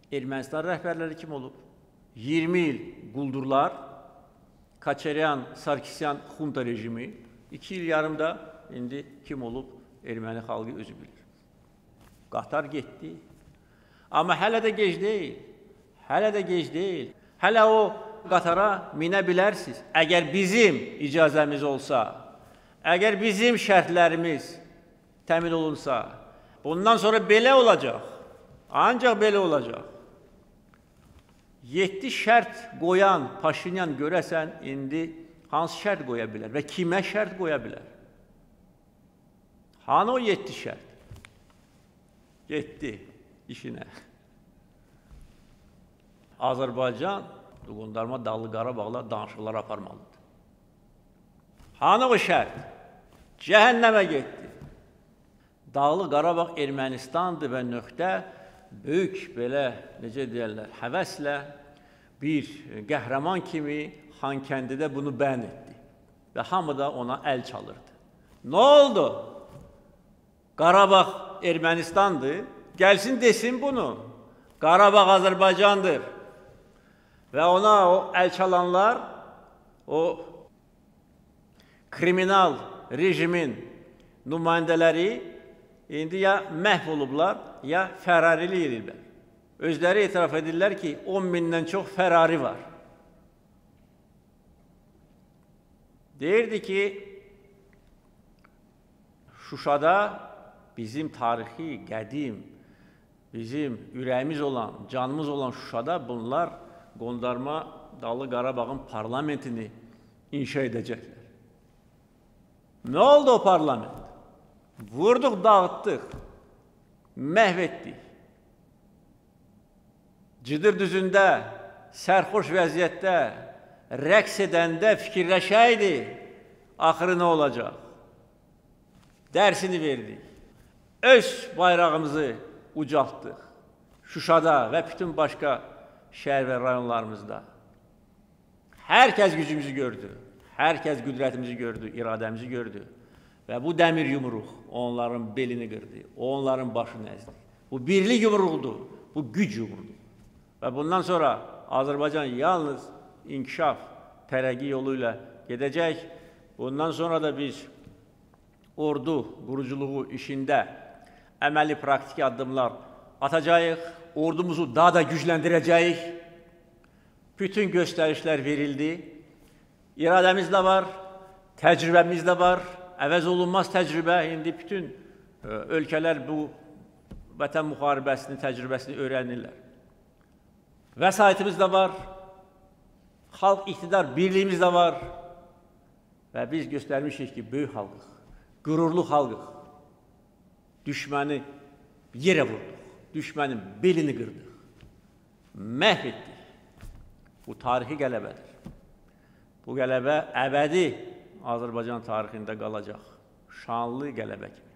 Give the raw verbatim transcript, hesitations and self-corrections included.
Ermənistan rəhbərləri kim olub? iyirmi il quldurlar, Kaçaryan, Sarkisyan xunta rejimi, iki il yarımda indi kim olub? Erməni xalqı özü bilir. Qatar getdi. Amma hələ də gec deyil. Hələ də gec deyil. Hələ o qatara minə bilərsiniz. Əgər bizim icazəmiz olsa, əgər bizim şərtlərimiz təmin olunsa, bundan sonra belə olacaq. Ancaq belə olacaq. Yeddi şərt qoyan Paşinyan görəsən, indi hansı şərt qoya bilər və kimə şərt qoya bilər? Hanı o yeddi şərt? Getdi işinə. Azərbaycan Qondarma Dağlı Qarabağla danışıqlar aparmalıdır. Hanı o şərt? Cəhənnəmə getdi. Dağlı Qarabağ Ermənistandır və nöqtə böyük belə, necə deyərlər, həvəslə bir qəhrəman kimi Xankəndidə bunu bəyan etdi və hamı da ona əl çalırdı. Nə oldu? Qarabağ Ermənistandır, gəlsin desin bunu. Qarabağ Azərbaycandır və ona o əl çalanlar, o kriminal rejimin nümayəndələri indi ya məhv olublar, ya fərarili edirlər. Özləri etiraf edirlər ki, on mindən çox fərari var. Deyirdi ki, Şuşada bizim tarixi, qədim, bizim ürəyimiz olan, canımız olan Şuşada bunlar Qondarma Dağlı Qarabağın parlamentini inşa edəcəklər. Nə oldu o parlament? Vurduq, dağıtdıq, məhv etdik. Cıdır düzündə, sərxoş vəziyyətdə, rəqs edəndə fikirləşəydi, axırı nə olacaq? Dərsini verdik. Öz bayrağımızı ucaltdıq. Şuşada və bütün başqa şəhər və rayonlarımızda. Hər kəs gücümüzü gördü, hər kəs qüdrətimizi gördü, iradəmizi gördü. Və bu dəmir yumruq onların belini qırdı, onların başını əzdi. Bu birlik yumruqdur, bu güc yumruqdur. Və bundan sonra Azərbaycan yalnız inkişaf, tərəqqi yolu ilə gedəcək. Bundan sonra da biz ordu quruculuğu işində əməli praktiki addımlar atacağıq, ordumuzu daha da gücləndirəcəyik. Bütün göstərişlər verildi. İradəmiz də var, təcrübəmiz də var. Əvəz olunmaz təcrübə, indi bütün ölkələr bu vətən müharibəsinin təcrübəsini öyrənirlər. Vəsaitimiz də var, xalq iqtidar birliyimiz də var və biz göstərmişik ki, böyük xalqıq, qürurlu xalqıq. Düşməni yerə vurduq, düşmənin belini qırdıq, məhv etdik. Bu tarixi qələbədir. Bu qələbə əbədi Azərbaycan tarixində qalacaq, şanlı qələbə kimi.